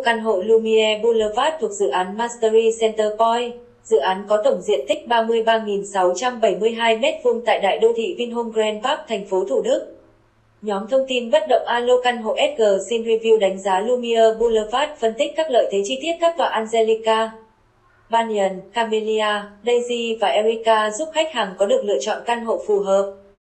căn hộ Lumiere Boulevard thuộc dự án Mastery Center Point. Dự án có tổng diện tích 33.672 m2 tại đại đô thị Vinhome Grand Park, thành phố Thủ Đức. Nhóm thông tin bất động Alo căn hộ SG xin review đánh giá Lumiere Boulevard, phân tích các lợi thế chi tiết các tòa Angelica, Banyan, Camellia, Daisy và Erica giúp khách hàng có được lựa chọn căn hộ phù hợp.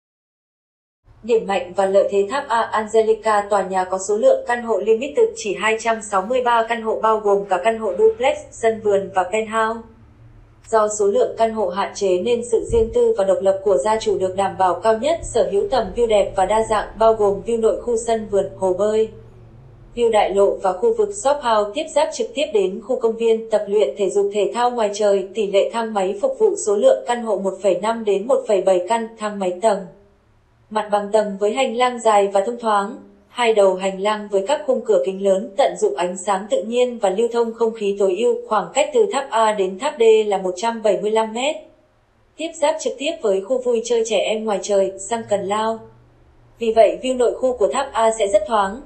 Điểm mạnh và lợi thế tháp A Angelica. Tòa nhà có số lượng căn hộ limited chỉ 263 căn hộ bao gồm cả căn hộ duplex, sân vườn và penthouse. Do số lượng căn hộ hạn chế nên sự riêng tư và độc lập của gia chủ được đảm bảo cao nhất, sở hữu tầm view đẹp và đa dạng bao gồm view nội khu sân vườn, hồ bơi, view đại lộ và khu vực shop house tiếp giáp trực tiếp đến khu công viên, tập luyện thể dục thể thao ngoài trời. Tỷ lệ thang máy phục vụ số lượng căn hộ 1,5 đến 1,7 căn, thang máy tầng. Mặt bằng tầng với hành lang dài và thông thoáng, hai đầu hành lang với các khung cửa kính lớn tận dụng ánh sáng tự nhiên và lưu thông không khí tối ưu. Khoảng cách từ tháp A đến tháp D là 175 m. Tiếp giáp trực tiếp với khu vui chơi trẻ em ngoài trời, Sunken Lounge. Vì vậy, view nội khu của tháp A sẽ rất thoáng.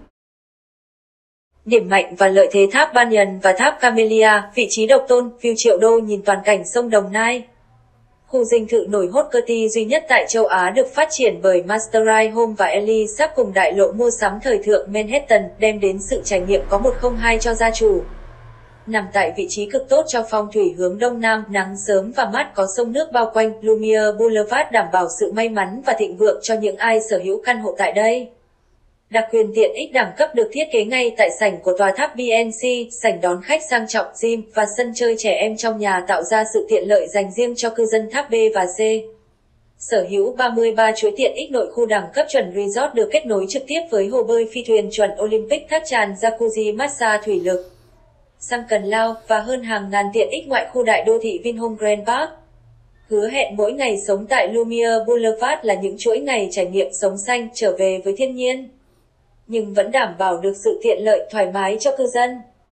Điểm mạnh và lợi thế tháp Banyan và tháp Camellia. Vị trí độc tôn, view triệu đô nhìn toàn cảnh sông Đồng Nai. Khu dinh thự nổi hot Curtis duy nhất tại châu Á được phát triển bởi Mastery Home và Ellie sắp cùng đại lộ mua sắm thời thượng Manhattan, đem đến sự trải nghiệm có 102 cho gia chủ. Nằm tại vị trí cực tốt cho phong thủy hướng Đông Nam, nắng sớm và mát, có sông nước bao quanh, Lumiere Boulevard đảm bảo sự may mắn và thịnh vượng cho những ai sở hữu căn hộ tại đây. Đặc quyền tiện ích đẳng cấp được thiết kế ngay tại sảnh của tòa tháp BNC, sảnh đón khách sang trọng, gym và sân chơi trẻ em trong nhà tạo ra sự tiện lợi dành riêng cho cư dân tháp B và C. Sở hữu 33 chuỗi tiện ích nội khu đẳng cấp chuẩn resort được kết nối trực tiếp với hồ bơi phi thuyền chuẩn Olympic, thác tràn, jacuzzi, massage thủy lực, Sunken Lounge và hơn hàng ngàn tiện ích ngoại khu đại đô thị Vinhome Grand Park. Hứa hẹn mỗi ngày sống tại Lumiere Boulevard là những chuỗi ngày trải nghiệm sống xanh, trở về với thiên nhiên, nhưng vẫn đảm bảo được sự tiện lợi thoải mái cho cư dân.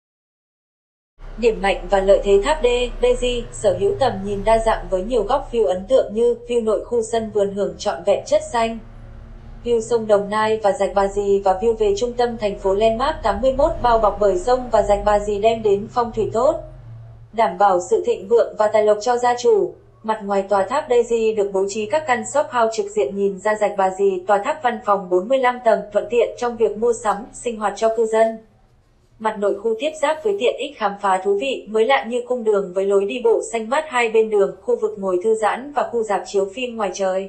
Điểm mạnh và lợi thế tháp D, Daisy, sở hữu tầm nhìn đa dạng với nhiều góc view ấn tượng như view nội khu sân vườn hưởng trọn vẹn chất xanh, view sông Đồng Nai và rạch Bà Dì và view về trung tâm thành phố Landmark 81 bao bọc bởi sông và rạch Bà Dì đem đến phong thủy tốt, đảm bảo sự thịnh vượng và tài lộc cho gia chủ. Mặt ngoài tòa tháp Daisy được bố trí các căn shop house trực diện nhìn ra rạch Bà Dì, tòa tháp văn phòng 45 tầng thuận tiện trong việc mua sắm, sinh hoạt cho cư dân. Mặt nội khu tiếp giáp với tiện ích khám phá thú vị, mới lạ như cung đường với lối đi bộ xanh mát hai bên đường, khu vực ngồi thư giãn và khu rạp chiếu phim ngoài trời.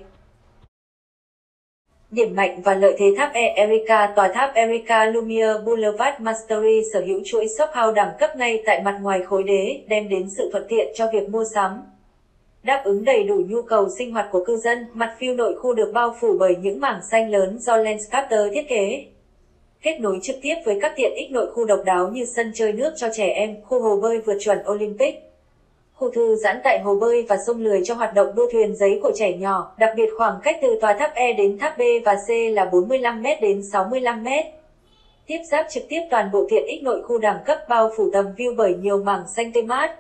Điểm mạnh và lợi thế tháp Erica. Tòa tháp Erica Lumiere Boulevard Mastery sở hữu chuỗi shop house đẳng cấp ngay tại mặt ngoài khối đế, đem đến sự thuận tiện cho việc mua sắm, đáp ứng đầy đủ nhu cầu sinh hoạt của cư dân. Mặt view nội khu được bao phủ bởi những mảng xanh lớn do Landscaper thiết kế, kết nối trực tiếp với các tiện ích nội khu độc đáo như sân chơi nước cho trẻ em, khu hồ bơi vượt chuẩn Olympic, khu thư giãn tại hồ bơi và sông lười cho hoạt động đua thuyền giấy của trẻ nhỏ. Đặc biệt, khoảng cách từ tòa tháp E đến tháp B và C là 45 m đến 65 m. Tiếp giáp trực tiếp toàn bộ tiện ích nội khu đẳng cấp bao phủ tầm view bởi nhiều mảng xanh tươi mát.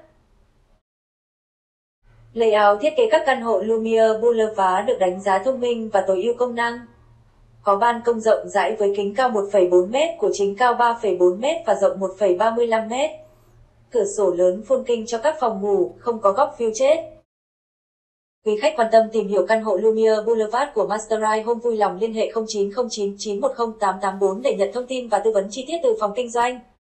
Layout thiết kế các căn hộ Lumiere Boulevard được đánh giá thông minh và tối ưu công năng. Có ban công rộng rãi với kính cao 1,4 m, của chính cao 3,4 m và rộng 1,35 m. Cửa sổ lớn full king cho các phòng ngủ, không có góc view chết. Quý khách quan tâm tìm hiểu căn hộ Lumiere Boulevard của Mastery Home vui lòng liên hệ 0909 910 884 để nhận thông tin và tư vấn chi tiết từ phòng kinh doanh.